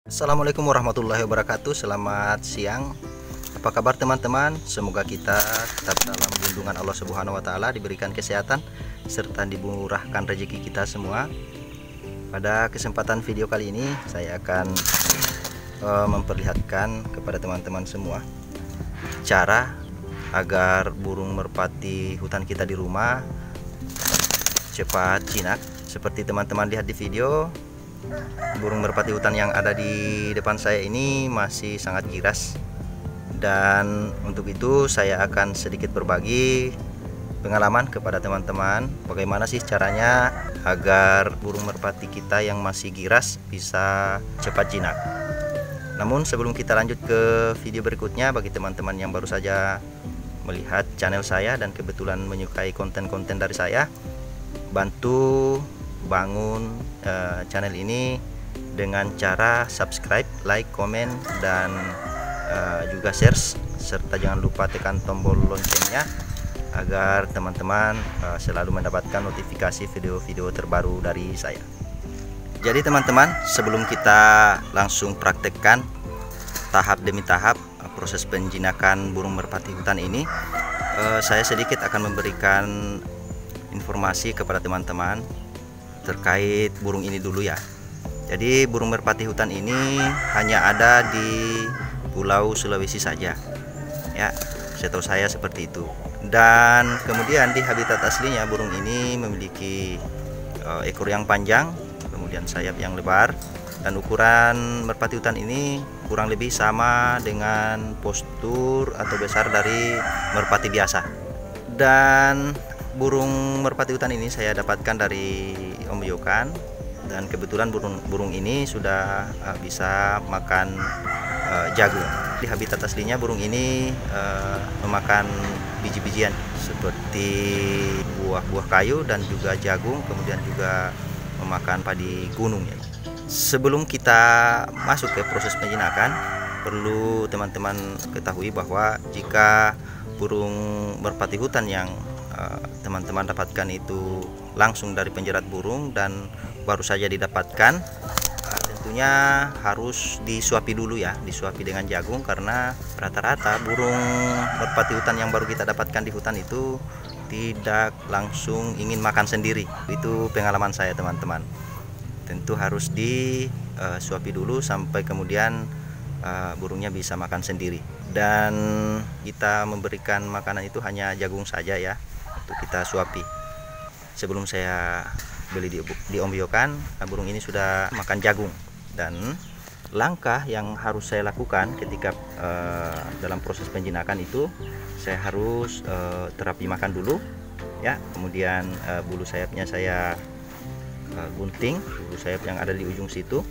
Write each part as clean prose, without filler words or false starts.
Assalamualaikum warahmatullahi wabarakatuh. Selamat siang. Apa kabar teman-teman? Semoga kita tetap dalam lindungan Allah Subhanahu wa taala, diberikan kesehatan serta dimurahkan rezeki kita semua. Pada kesempatan video kali ini saya akan memperlihatkan kepada teman-teman semua cara agar burung merpati hutan kita di rumah cepat jinak. Seperti teman-teman lihat di video, burung merpati hutan yang ada di depan saya ini masih sangat giras, dan untuk itu saya akan sedikit berbagi pengalaman kepada teman-teman bagaimana sih caranya agar burung merpati kita yang masih giras bisa cepat jinak. Namun sebelum kita lanjut ke video berikutnya, bagi teman-teman yang baru saja melihat channel saya dan kebetulan menyukai konten-konten dari saya, bantu bangun channel ini dengan cara subscribe, like, komen, dan juga share, serta jangan lupa tekan tombol loncengnya agar teman-teman selalu mendapatkan notifikasi video-video terbaru dari saya. Jadi teman-teman, sebelum kita langsung praktekkan tahap demi tahap proses penjinakan burung merpati hutan ini, saya sedikit akan memberikan informasi kepada teman-teman terkait burung ini dulu ya. Jadi burung merpati hutan ini hanya ada di Pulau Sulawesi saja ya, setahu saya seperti itu. Dan kemudian di habitat aslinya burung ini memiliki ekor yang panjang, kemudian sayap yang lebar, dan ukuran merpati hutan ini kurang lebih sama dengan postur atau besar dari merpati biasa. Dan burung merpati hutan ini saya dapatkan dari Om Yokan, dan kebetulan burung ini sudah bisa makan jagung. Di habitat aslinya burung ini memakan biji-bijian seperti buah-buah kayu dan juga jagung, kemudian juga memakan padi gunung ya. Sebelum kita masuk ke proses penjinakan, perlu teman-teman ketahui bahwa jika burung merpati hutan yang teman-teman dapatkan itu langsung dari penjerat burung dan baru saja didapatkan, tentunya harus disuapi dulu ya, disuapi dengan jagung, karena rata-rata burung merpati hutan yang baru kita dapatkan di hutan itu tidak langsung ingin makan sendiri. Itu pengalaman saya teman-teman. Tentu harus disuapi dulu sampai kemudian burungnya bisa makan sendiri, dan kita memberikan makanan itu hanya jagung saja ya, untuk kita suapi. Sebelum saya beli di Om Yokan, burung ini sudah makan jagung. Dan langkah yang harus saya lakukan ketika dalam proses penjinakan itu, saya harus terapi makan dulu ya. Kemudian bulu sayapnya saya gunting, bulu sayap yang ada di ujung situ.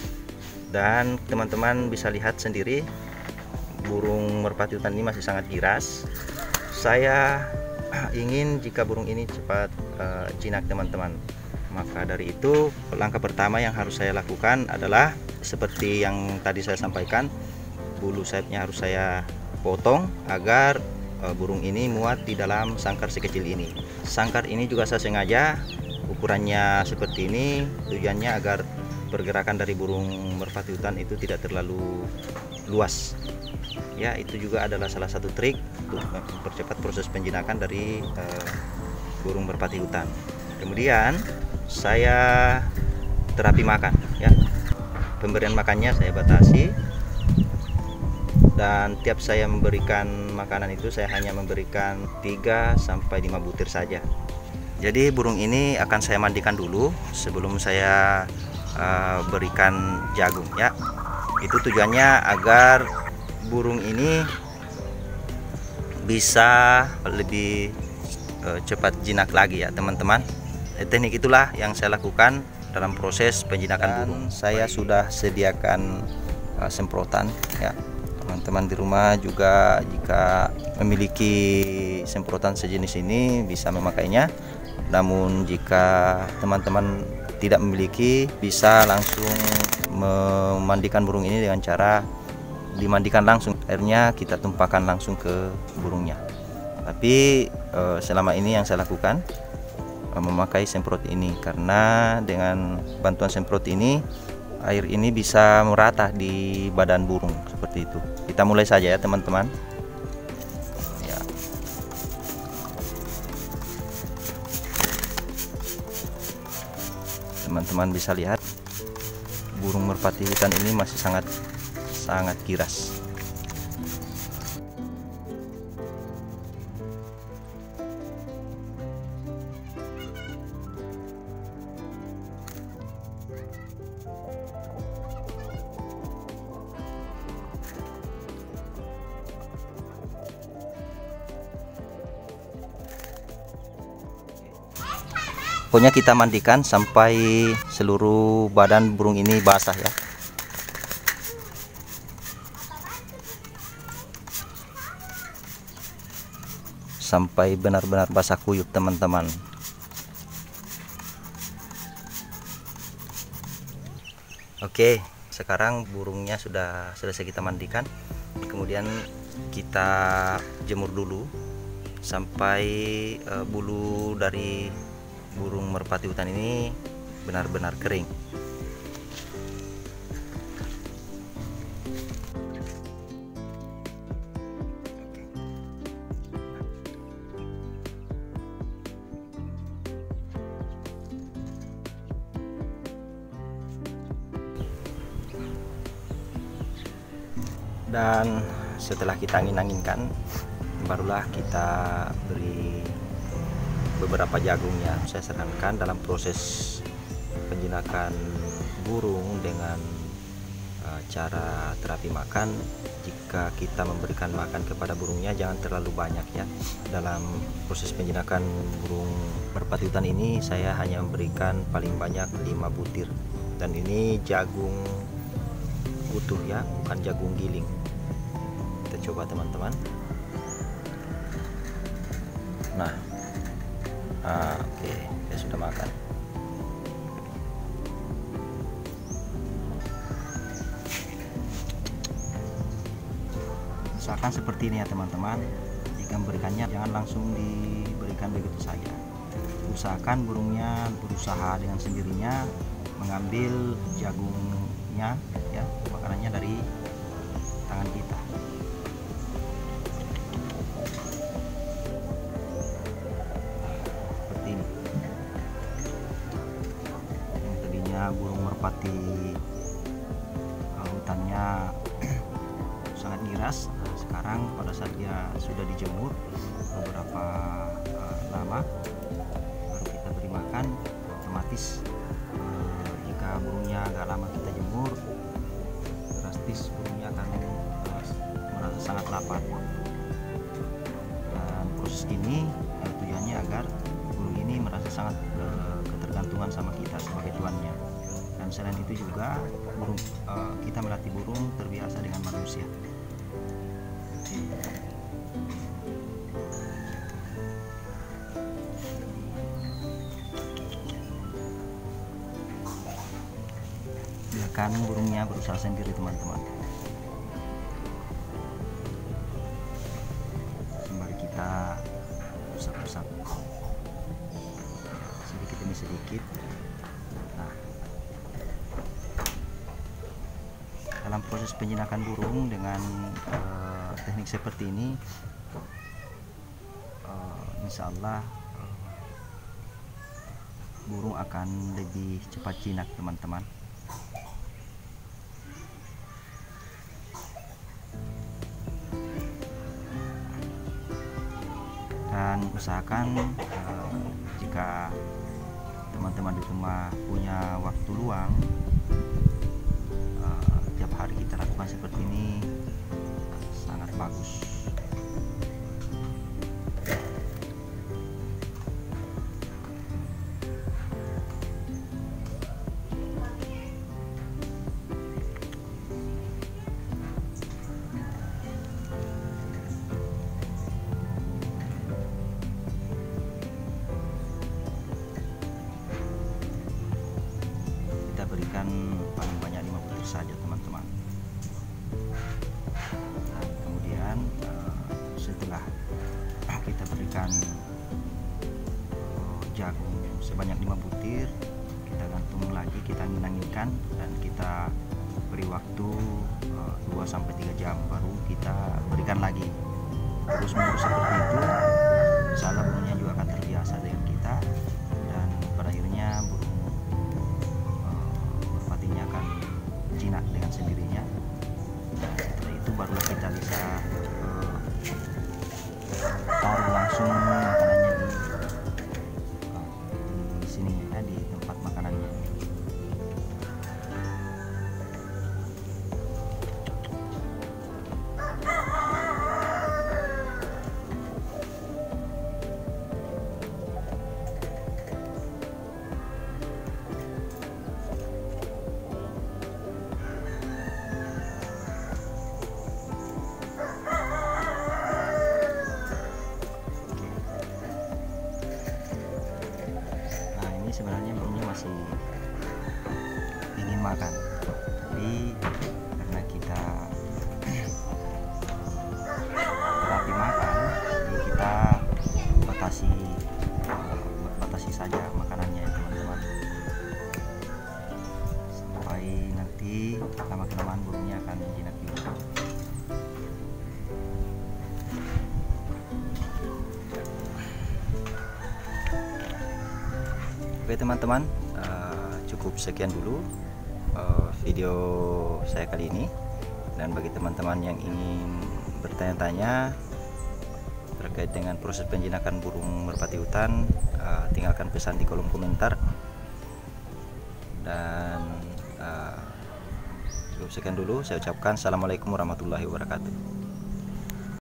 Dan teman-teman bisa lihat sendiri, burung merpati hutan ini masih sangat giras. Saya ingin jika burung ini cepat jinak teman-teman, maka dari itu langkah pertama yang harus saya lakukan adalah seperti yang tadi saya sampaikan, bulu sayapnya harus saya potong agar burung ini muat di dalam sangkar sekecil ini. Sangkar ini juga saya sengaja ukurannya seperti ini, tujuannya agar pergerakan dari burung merpati hutan itu tidak terlalu luas ya. Itu juga adalah salah satu trik untuk mempercepat proses penjinakan dari burung merpati hutan. Kemudian saya terapi makan ya. Pemberian makannya saya batasi, dan tiap saya memberikan makanan itu saya hanya memberikan 3-5 butir saja. Jadi burung ini akan saya mandikan dulu sebelum saya berikan jagung ya. Itu tujuannya agar burung ini bisa lebih cepat jinak lagi ya teman-teman. Teknik itulah yang saya lakukan dalam proses penjinakan burung. Saya sudah sediakan semprotan ya. Teman-teman di rumah juga jika memiliki semprotan sejenis ini bisa memakainya. Namun jika teman-teman tidak memiliki, bisa langsung memandikan burung ini dengan cara dimandikan langsung, airnya kita tumpahkan langsung ke burungnya. Tapi selama ini yang saya lakukan memakai semprot ini, karena dengan bantuan semprot ini air ini bisa merata di badan burung seperti itu. Kita mulai saja ya teman-teman. Ya. Teman-teman bisa lihat burung merpati hutan ini masih sangat giras. Pokoknya kita mandikan sampai seluruh badan burung ini basah ya. Sampai benar-benar basah kuyup teman-teman. Oke, sekarang burungnya sudah selesai kita mandikan. Kemudian kita jemur dulu sampai bulu dari burung merpati hutan ini benar-benar kering. Dan setelah kita angin-anginkan, barulah kita beri beberapa jagungnya. Saya sarankan dalam proses penjinakan burung dengan cara terapi makan, jika kita memberikan makan kepada burungnya jangan terlalu banyak ya. Dalam proses penjinakan burung merpati hutan ini saya hanya memberikan paling banyak 5 butir, dan ini jagung utuh ya, bukan jagung giling. Kita coba teman-teman. Nah, oke, dia sudah makan. Misalkan seperti ini ya teman-teman. Jika memberikannya jangan langsung diberikan begitu saja. Usahakan burungnya berusaha dengan sendirinya mengambil jagungnya ya, makanannya dari tangan kita. Burung merpati hutannya sangat giras. Sekarang pada saat dia sudah dijemur beberapa lama, baru kita beri makan. Otomatis jika burungnya agak lama kita jemur, drastis burungnya akan merasa sangat lapar. Dan proses ini tujuannya agar burung ini merasa sangat ketergantungan sama kita sebagai tuannya. Dan selain itu juga kita melatih burung terbiasa dengan manusia. Biarkan burungnya berusaha sendiri teman-teman. Sembari kita usap-usap sedikit demi sedikit. Nah, dalam proses penjinakan burung dengan teknik seperti ini, insya Allah burung akan lebih cepat jinak teman-teman. Dan usahakan jika teman-teman di rumah punya waktu luang, tiap hari kita lakukan seperti ini sangat bagus. Berikan paling banyak 5 butir saja teman-teman. Dan kemudian setelah kita berikan jagung sebanyak 5 butir, kita gantung lagi, kita ninang-ninangkan, dan kita beri waktu 2-3 jam baru kita berikan lagi. Terus menerus seperti itu, insya Allah burungnya juga akan terbiasa dengan kita, dan pada akhirnya burung merpatinya akan jinak dengan sendirinya. Setelah itu barulah kita bisa taruh langsung makanannya di sini ya, di tempat makanannya. Sebenarnya burungnya masih ingin makan, tapi karena kita terapi makan, jadi kita batasi saja makanannya ya teman-teman, sampai nanti lama-kelamaan burungnya akan jinak juga. Oke teman-teman, cukup sekian dulu video saya kali ini. Dan bagi teman-teman yang ingin bertanya-tanya terkait dengan proses penjinakan burung merpati hutan, tinggalkan pesan di kolom komentar. Dan cukup sekian dulu, saya ucapkan assalamualaikum warahmatullahi wabarakatuh.